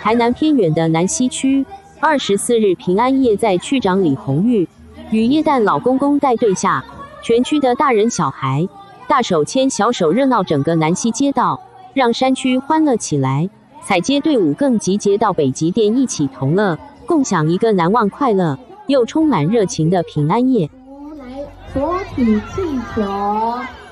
台南偏远的南西区，24日平安夜，在区长李红玉与耶诞老公公带队下，全区的大人小孩大手牵小手，热闹整个南西街道，让山区欢乐起来。踩街队伍更集结到北极店一起同乐，共享一个难忘快乐又充满热情的平安夜。 来左体气球。